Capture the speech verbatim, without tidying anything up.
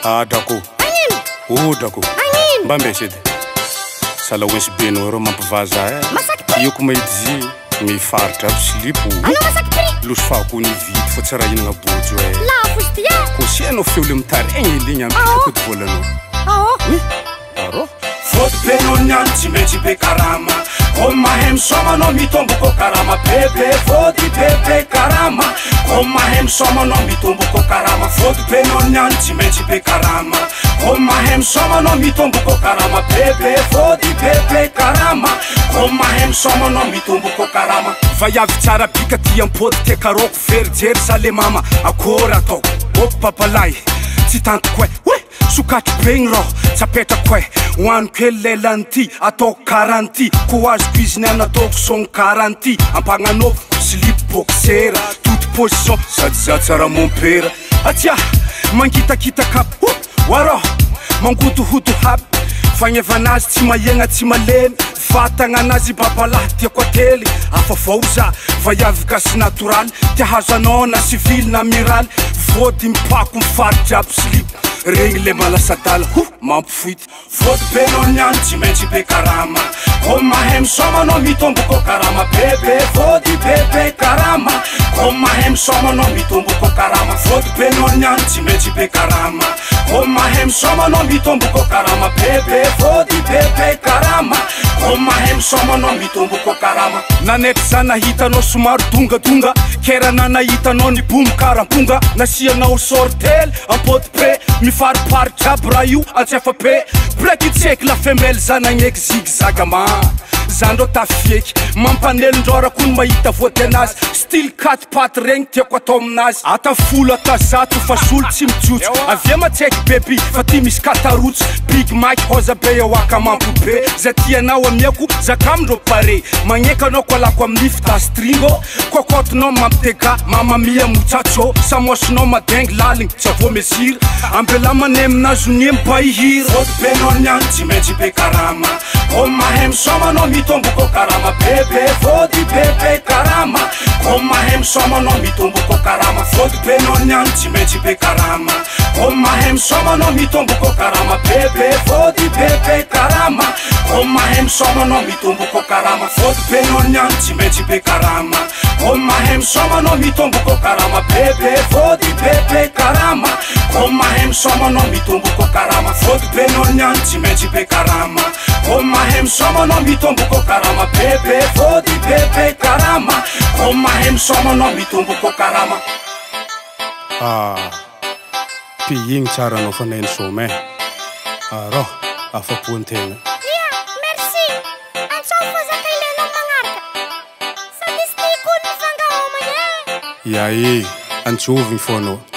Ah, dako. Agnino? Oh, dako. Agnino? Mba mbesedy. Sala hoesy be anao rô mampivaza e. Masaky pri. Io ko mahity mifaritra aby silipo. Anao masaky pri. Losy fako ny vidy fa tsy raha hinagna bojo e. Lafo izy ty e. Ko si anao feo le mitaregny iligny Ah, amin'ny oh. foko volanao. Aho. Arô? Foto be no niany tsy maintsy be karama. Comme mahay misoma anao mitomboko karama. Bebe fody bebe karama. Comme mahay misoma anao mitomboko karama. Foto be no niany tsy maintsy be karama. Comme mahay misoma anao mitomboko karama. Bebe fody bebe karama. Comme mahay misoma anao mitomboko karama. Vaiavy tsara bika ty ampody te karoko verijery sa le mama akory ataoko. Oh papalay tsy tantoko e. Oe sokatry be gny raho tsapetako e. Hoaniko hely lelany ty ataoko karanty. Ko azoko izy niany ataoko sogno karanty. Ampagnanaoviko slip boxera toute position sady za tsara mompera. Atia mangitakitaka aby oh, waraho mangotohoto aby. Fagnevanazy tsy mahegna tsy malemy. Vatagna anazy babalahy tiako ately. Afa vao za vaiavy gasy natoraly. Tia hazo anao na civile na amiral. Vody mipako mifaritry aby slip. Regny le malasadala ho mampifoity. Foto be no niany tsy maintsy be karama. Comme mahay misoma anao mitomboko karama. Bebe fody bebe karama. Comme mahay misoma anao mitomboko karama. Foto be no niany tsy maintsy be karama. Comme mahay misoma anao mitomboko karama. Bebe fody bebe karama. Comme mahay misoma anao mitomboko karama. Nanety za nahitanao somaro dongadonga. Kera na nahitanao ny bomy karamponga. Nasianao sortely ampody pre. Mifariparitra aby raha io antsefa be. Breky tseky la femelle za nagneky zigzaga ma. Zandro tafieky mampanelindrora ko ny mahita voaty anazy. Style quatre paty regny tiako atao aminazy. Ata folo ata zato fa solo tsy mijotso. Avia matseky bebi fa ty misy katarotsy. Big Mike hoza be eo akamampo be. Za tianao amiako zakamindro pare. Magneky anao ko alako amin'ny fita stringo. Kokotinao mampitega mama mia muchacho. Samosinao madengy laligny tsy avo mesira. Ambela mane aminazy ny mibahihira. Foto be no niany tsy maintsy be karama. Comme mahay misoma anao mitomboko karama. Bebe fody bebe karama. Comme mahay misoma anao mitomboko karama. Foto be no niany tsy maintsy be karama. Comme mahay misoma anao mitomboko karama. Bebe fody bebe karama. Comme mahay misoma anao mitomboko karama. Foto be no niany tsy maintsy be karama. Comme mahay misoma anao mitomboko karama. Bebe fody bebe karama. Comme mahay misoma anao mitomboko karama. Foto be no niany tsy maintsy be karama. Comme mahay misoma anao mitomboko karama. Bebe fody bebe karama. Comme mahay misoma anao mitomboko karama. Ah, piyigny tsara anao fanainy some. Arô afapo antegna. Ia, merci. Antsao fa zaka ilainao magnaraka. Sady sy tia koa ny fangahoama e. Ia e, antsovigny fô anao.